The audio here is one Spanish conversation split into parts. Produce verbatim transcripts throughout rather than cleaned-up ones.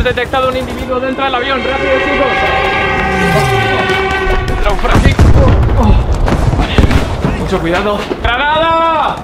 detectado un individuo dentro del avión. Rápido, chicos. Entra por aquí. Oh, oh. Vale. Mucho cuidado. ¡Granada!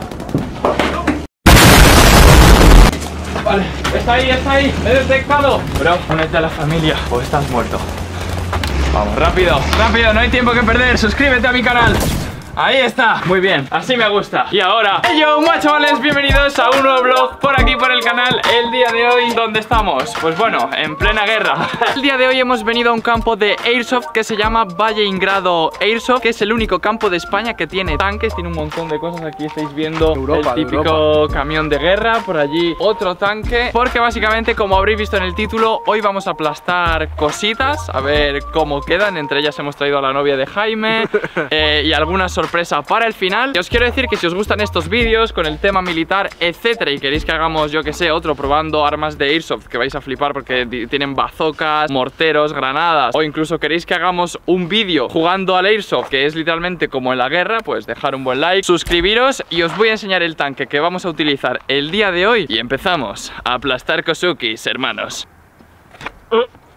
Vale, está ahí, está ahí. Me he detectado. Bro, únete a la familia o estás muerto. Vamos, rápido, rápido, no hay tiempo que perder. Suscríbete a mi canal. Ahí está, muy bien, así me gusta. Y ahora, hey yo, chavales, bienvenidos a un nuevo vlog por aquí por el canal. El día de hoy, ¿dónde estamos? Pues bueno, en plena guerra. El día de hoy hemos venido a un campo de Airsoft que se llama Valle Ingrado Airsoft, que es el único campo de España que tiene tanques, tiene un montón de cosas. Aquí estáis viendo Europa, el típico camión de guerra, por allí otro tanque. Porque básicamente, como habréis visto en el título, hoy vamos a aplastar cositas, a ver cómo quedan. Entre ellas hemos traído a la novia de Jaime eh, y algunas sorpresa para el final. Y os quiero decir que si os gustan estos vídeos con el tema militar, etcétera, y queréis que hagamos, yo que sé, otro probando armas de Airsoft, que vais a flipar porque tienen bazocas, morteros, granadas, o incluso queréis que hagamos un vídeo jugando al Airsoft, que es literalmente como en la guerra, pues dejar un buen like, suscribiros y os voy a enseñar el tanque que vamos a utilizar el día de hoy. Y empezamos a aplastar Kozukis, hermanos. uh.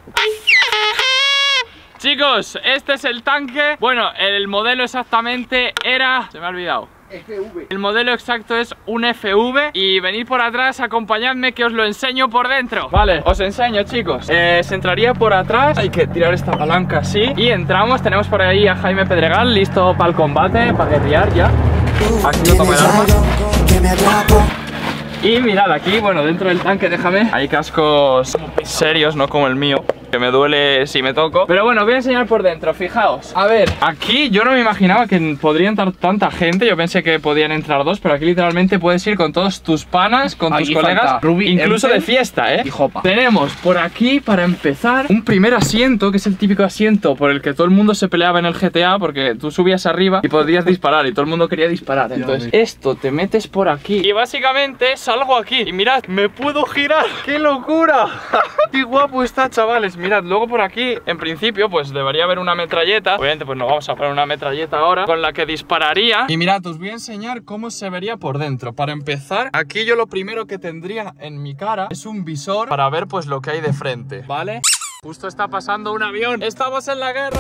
Chicos, este es el tanque. Bueno, el modelo exactamente era... Se me ha olvidado. F V. El modelo exacto es un F V. Y venid por atrás, acompañadme que os lo enseño por dentro. Vale, os enseño, chicos. eh, Se entraría por atrás. Hay que tirar esta palanca así y entramos. Tenemos por ahí a Jaime Pedregal, listo para el combate, para guerrear ya. Aquí no toma el arma. Y mirad aquí, bueno, dentro del tanque, déjame, hay cascos serios, no como el mío, que me duele si me toco. Pero bueno, voy a enseñar por dentro, fijaos. A ver, aquí yo no me imaginaba que podría entrar tanta gente. Yo pensé que podían entrar dos, pero aquí literalmente puedes ir con todos tus panas, con tus colegas, Ruby, incluso Empe, de fiesta, ¿eh? Y Jopa. Tenemos por aquí, para empezar, un primer asiento, que es el típico asiento por el que todo el mundo se peleaba en el G T A, porque tú subías arriba y podías disparar, y todo el mundo quería disparar. Entonces, esto te metes por aquí y básicamente salgo aquí. Y mirad, me puedo girar. ¡Qué locura! ¡Qué guapo está, chavales! Mirad, luego por aquí, en principio, pues debería haber una metralleta. Obviamente, pues no vamos a poner una metralleta ahora, con la que dispararía. Y mirad, os voy a enseñar cómo se vería por dentro. Para empezar, aquí yo lo primero que tendría en mi cara es un visor para ver pues lo que hay de frente, ¿vale? Justo está pasando un avión. ¡Estamos en la guerra!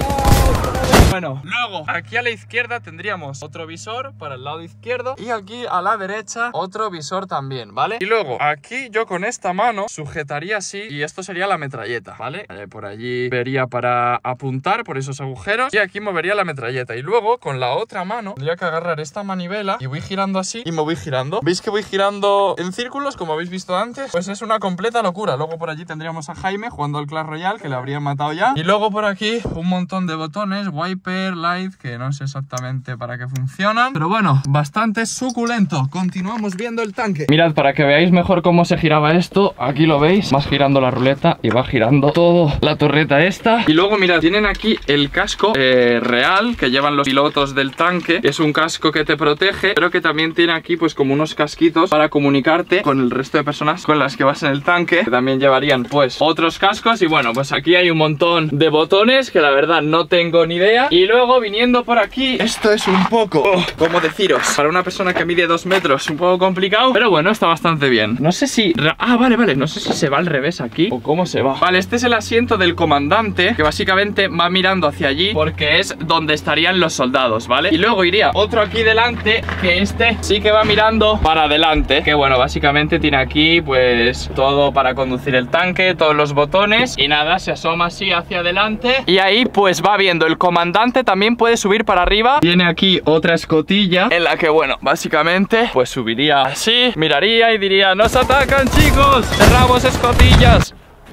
Bueno, luego aquí a la izquierda tendríamos otro visor para el lado izquierdo y aquí a la derecha otro visor también, ¿vale? Y luego aquí yo con esta mano sujetaría así y esto sería la metralleta, ¿vale? Eh, por allí vería para apuntar por esos agujeros y aquí movería la metralleta. Y luego con la otra mano tendría que agarrar esta manivela y voy girando así y me voy girando. ¿Veis que voy girando en círculos como habéis visto antes? Pues es una completa locura. Luego por allí tendríamos a Jaime jugando al Clash Royale, que le habrían matado ya. Y luego por aquí un montón de botones, Wiper, Light, que no sé exactamente para qué funcionan, pero bueno, bastante suculento. Continuamos viendo el tanque. Mirad, para que veáis mejor cómo se giraba esto, aquí lo veis, vas girando la ruleta y va girando todo la torreta esta. Y luego mirad, tienen aquí el casco eh, real que llevan los pilotos del tanque. Es un casco que te protege, pero que también tiene aquí pues como unos casquitos para comunicarte con el resto de personas con las que vas en el tanque, que también llevarían pues otros cascos. Y bueno, pues aquí hay un montón de botones que la verdad no tengo ni idea. Y luego viniendo por aquí, esto es un poco, oh, ¿cómo deciros? Para una persona que mide dos metros, un poco complicado, pero bueno, está bastante bien. No sé si... Ah, vale, vale, no sé si se va al revés aquí o cómo se va. Vale, este es el asiento del comandante, que básicamente va mirando hacia allí porque es donde estarían los soldados, ¿vale? Y luego iría otro aquí delante, que este sí que va mirando para adelante, que bueno, básicamente tiene aquí pues todo para conducir el tanque, todos los botones. Y nada, se asoma así hacia adelante y ahí pues va viendo el comandante. También puede subir para arriba. Tiene aquí otra escotilla en la que, bueno, básicamente pues subiría así, miraría y diría: ¡nos atacan, chicos! ¡Cerramos escotillas!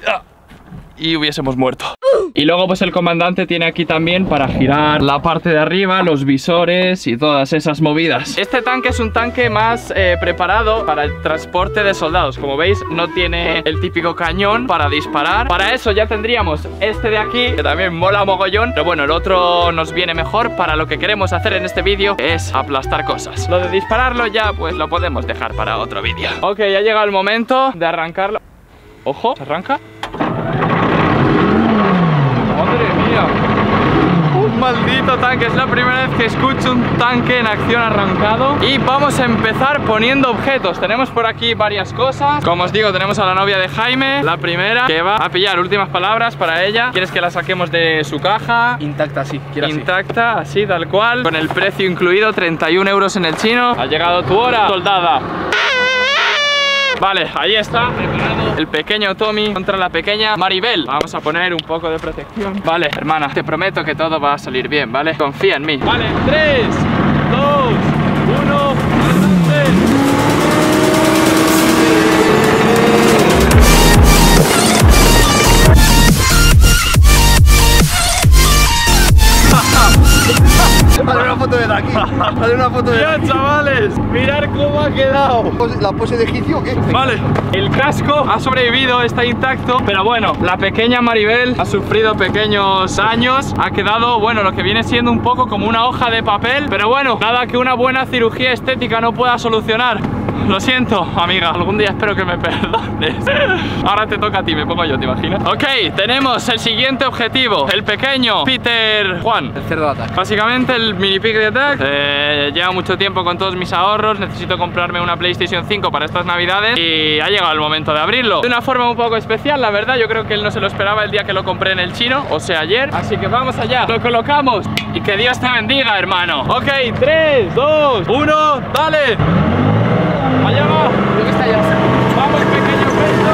Y hubiésemos muerto. Y luego pues el comandante tiene aquí también para girar la parte de arriba, los visores y todas esas movidas. Este tanque es un tanque más eh, preparado para el transporte de soldados. Como veis, no tiene el típico cañón para disparar. Para eso ya tendríamos este de aquí, que también mola mogollón. Pero bueno, el otro nos viene mejor para lo que queremos hacer en este vídeo, es aplastar cosas. Lo de dispararlo ya pues lo podemos dejar para otro vídeo. Ok, ya ha llegado el momento de arrancarlo. Ojo, ¿se arranca? ¡Madre mía! ¡Uh, maldito tanque. Es la primera vez que escucho un tanque en acción arrancado. Y vamos a empezar poniendo objetos. Tenemos por aquí varias cosas. Como os digo, tenemos a la novia de Jaime, la primera, que va a pillar últimas palabras para ella. ¿Quieres que la saquemos de su caja? Intacta, sí, quiero así. Intacta, así, tal cual. Con el precio incluido, treinta y un euros en el chino. Ha llegado tu hora, soldada. Vale, ahí está, preparado el pequeño Tommy contra la pequeña Maribel. Vamos a poner un poco de protección. Vale, hermana, te prometo que todo va a salir bien, ¿vale? Confía en mí. Vale, tres, dos, uno, adelante. Hazle una foto de aquí. Hazle una foto de Ya, aquí. chavales, mirad cómo ha quedado. ¿La pose de egipcio o qué? Vale, el casco ha sobrevivido, está intacto. Pero bueno, la pequeña Maribel ha sufrido pequeños daños. Ha quedado, bueno, lo que viene siendo un poco como una hoja de papel. Pero bueno, nada que una buena cirugía estética no pueda solucionar. Lo siento, amiga, algún día espero que me perdones. Ahora te toca a ti, me pongo yo, ¿te imaginas? Ok, tenemos el siguiente objetivo. El pequeño Peter Juan. El cerdo de ataque. Básicamente el mini pig de attack. eh, Lleva mucho tiempo con todos mis ahorros. Necesito comprarme una PlayStation cinco para estas navidades. Y ha llegado el momento de abrirlo de una forma un poco especial, la verdad. Yo creo que él no se lo esperaba el día que lo compré en el chino, o sea, ayer. Así que vamos allá, lo colocamos. Y que Dios te bendiga, hermano. Ok, tres, dos, uno, dale. Allá va. Creo que está allá. Vamos, pequeño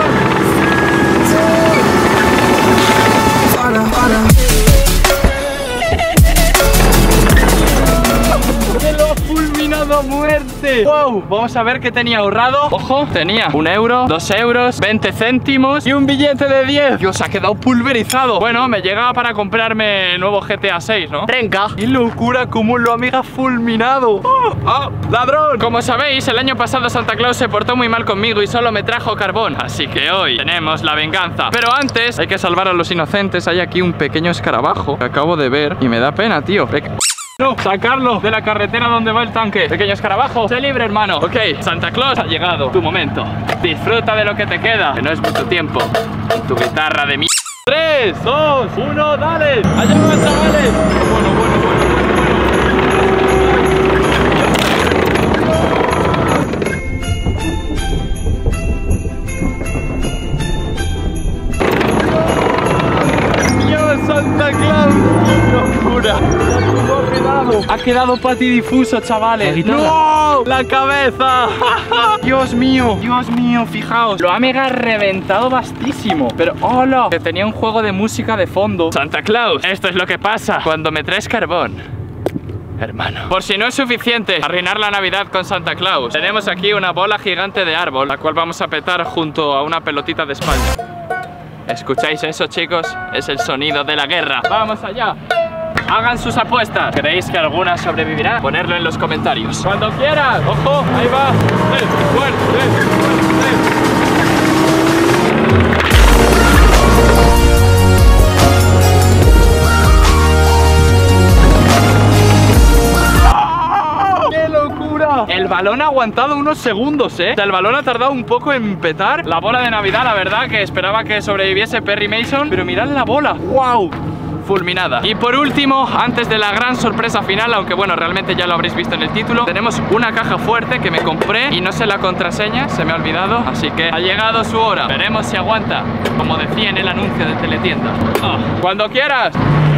pecho. ¡Me lo ha fulminado a muerte! ¡Wow! Vamos a ver qué tenía ahorrado. Ojo, tenía un euro, dos euros, veinte céntimos y un billete de diez. Dios, ha quedado pulverizado. Bueno, me llegaba para comprarme el nuevo G T A seis, ¿no? Trenca. ¡Qué locura! ¡Cómo lo ha mega fulminado! ¡Oh! ¡Oh! ¡Ladrón! Como sabéis, el año pasado Santa Claus se portó muy mal conmigo y solo me trajo carbón. Así que hoy tenemos la venganza. Pero antes hay que salvar a los inocentes. Hay aquí un pequeño escarabajo que acabo de ver y me da pena, tío. Pe No, sacarlo de la carretera donde va el tanque. Pequeño escarabajo, sé libre, hermano. Ok, Santa Claus, ha llegado tu momento. Disfruta de lo que te queda, que no es mucho tiempo. Con tu guitarra de mierda. tres, dos, uno, dale. Allá va, chavales. Bueno, bueno, bueno, bueno. Dios, Santa Claus. ¡Qué locura! Ha quedado, ha quedado patidifuso, chavales. ¡No! ¡La cabeza! Dios mío, Dios mío, fijaos. Lo ha mega reventado bastísimo. Pero, ¡hola! Que tenía un juego de música de fondo. Santa Claus, esto es lo que pasa cuando me traes carbón, hermano. Por si no es suficiente arruinar la Navidad con Santa Claus, tenemos aquí una bola gigante de árbol, la cual vamos a petar junto a una pelotita de espalda. ¿Escucháis eso, chicos? Es el sonido de la guerra. ¡Vamos allá! Hagan sus apuestas. ¿Creéis que alguna sobrevivirá? Ponedlo en los comentarios. Cuando quieras. ¡Ojo! Ahí va. ¡Eh! ¡Fuerte! ¡Eh! ¡Eh! El balón ha aguantado unos segundos, ¿eh? O sea, el balón ha tardado un poco en petar. La bola de Navidad, la verdad, que esperaba que sobreviviese Perry Mason. Pero mirad la bola. ¡Wow! Fulminada. Y por último, antes de la gran sorpresa final, aunque bueno, realmente ya lo habréis visto en el título, tenemos una caja fuerte que me compré y no sé la contraseña, se me ha olvidado. Así que ha llegado su hora. Veremos si aguanta, como decía en el anuncio de Teletienda. Oh, cuando quieras.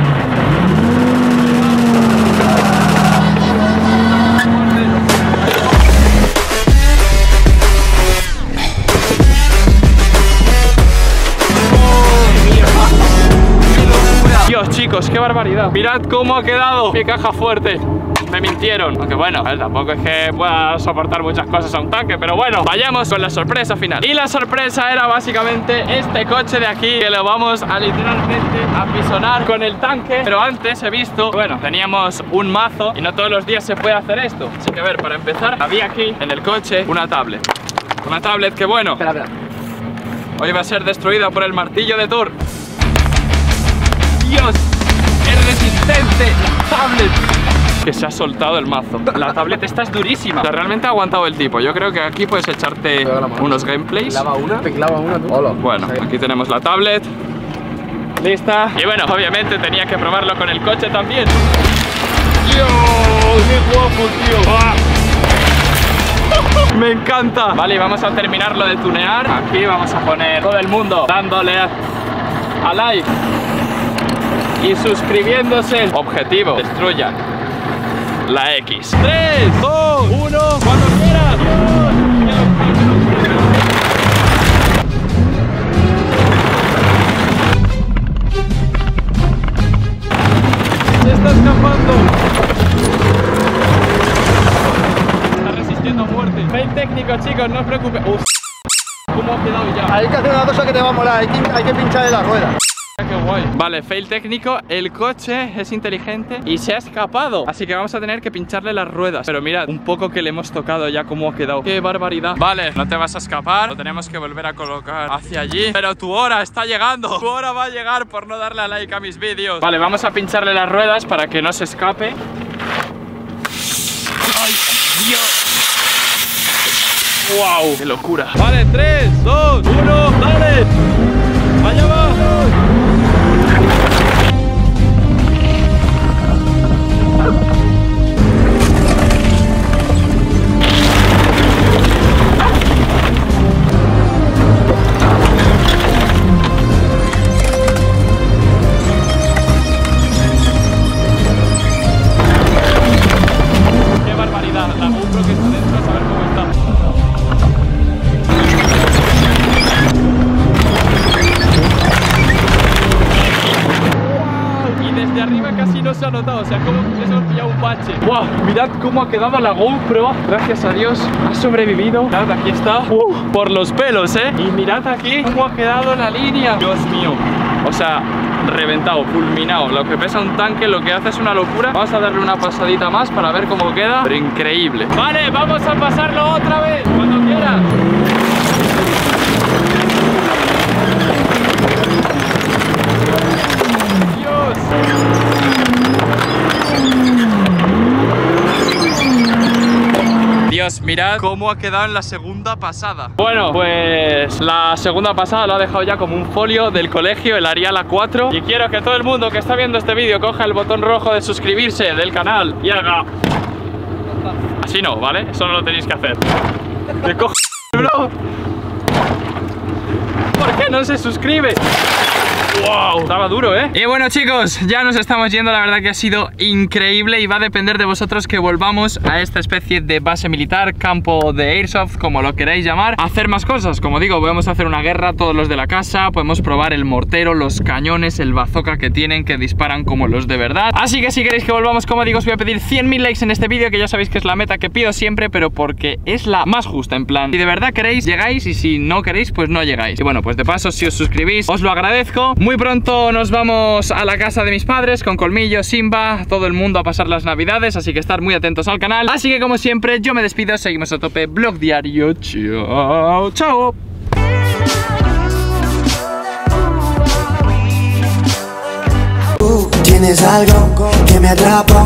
Dios, chicos, qué barbaridad. Mirad cómo ha quedado mi caja fuerte. Me mintieron, aunque bueno, a ver, tampoco es que pueda soportar muchas cosas a un tanque. Pero bueno, vayamos con la sorpresa final. Y la sorpresa era básicamente este coche de aquí, que lo vamos a literalmente apisonar con el tanque. Pero antes he visto, bueno, teníamos un mazo y no todos los días se puede hacer esto. Así que a ver, para empezar, había aquí en el coche una tablet. Una tablet que bueno, Espera, espera. hoy va a ser destruida por el martillo de Thor. Dios, es resistente la tablet. Que se ha soltado el mazo. La tablet esta es durísima. O sea, realmente ha aguantado el tipo. Yo creo que aquí puedes echarte unos gameplays. ¿Clava una? ¿Te clava una tú? Hola. Bueno, aquí tenemos la tablet. lista. Y bueno, obviamente tenía que probarlo con el coche también. ¡Dios! ¡Qué guapo, tío! ¡Ah! Me encanta. Vale, vamos a terminarlo de tunear. Aquí vamos a poner todo el mundo dándole a, a like y suscribiéndose. Objetivo, destruyan la X. tres, dos, uno, cuando quieras. Se está escapando. Está resistiendo a muerte. Fail técnico, chicos, no os preocupéis. Uf, ¿cómo ha quedado ya? Hay que hacer una cosa que te va a molar, hay que, hay que pincharle la rueda. Qué guay. Vale, fail técnico, el coche es inteligente y se ha escapado, así que vamos a tener que pincharle las ruedas. Pero mirad, un poco que le hemos tocado ya cómo ha quedado. Qué barbaridad. Vale, no te vas a escapar, lo tenemos que volver a colocar hacia allí. Pero tu hora está llegando, tu hora va a llegar por no darle a like a mis vídeos. Vale, vamos a pincharle las ruedas para que no se escape. ¡Ay, Dios! ¡Wow! ¡Qué locura! Vale, tres, dos, uno, ¡dale! ¡Allá va! ¡Qué barbaridad! La GoPro que está dentro, a saber cómo está. De arriba casi no se ha notado, o sea, como que se ha pillado un bache. ¡Wow! Mirad cómo ha quedado la GoPro. Gracias a Dios ha sobrevivido. Mirad, aquí está. Uh, por los pelos, ¿eh? Y mirad aquí cómo ha quedado la línea. Dios mío. O sea, reventado, fulminado. Lo que pesa un tanque, lo que hace es una locura. Vamos a darle una pasadita más para ver cómo queda. Pero increíble. Vale, vamos a pasarlo otra vez. Cuando quieras. Dios, mirad cómo ha quedado en la segunda pasada. Bueno, pues la segunda pasada lo ha dejado ya como un folio del colegio, el Arial A cuatro. Y quiero que todo el mundo que está viendo este vídeo coja el botón rojo de suscribirse del canal y haga... Así no, ¿vale? Eso no lo tenéis que hacer. ¿Qué cojones, bro? ¿Por qué no se suscribe? ¡Wow! Estaba duro, ¿eh? Y bueno, chicos, ya nos estamos yendo. La verdad que ha sido increíble y va a depender de vosotros que volvamos a esta especie de base militar, campo de Airsoft, como lo queráis llamar, a hacer más cosas. Como digo, podemos hacer una guerra todos los de la casa, podemos probar el mortero, los cañones, el bazooka que tienen, que disparan como los de verdad. Así que si queréis que volvamos, como digo, os voy a pedir cien mil likes en este vídeo, que ya sabéis que es la meta que pido siempre, pero porque es la más justa, en plan, si de verdad queréis, llegáis, y si no queréis, pues no llegáis. Y bueno, pues de paso, si os suscribís, os lo agradezco. Muy pronto nos vamos a la casa de mis padres con Colmillo, Simba, todo el mundo a pasar las navidades, así que estar muy atentos al canal. Así que como siempre, yo me despido, seguimos a tope, vlog diario, chao, chao. Tienes algo que me atrapa.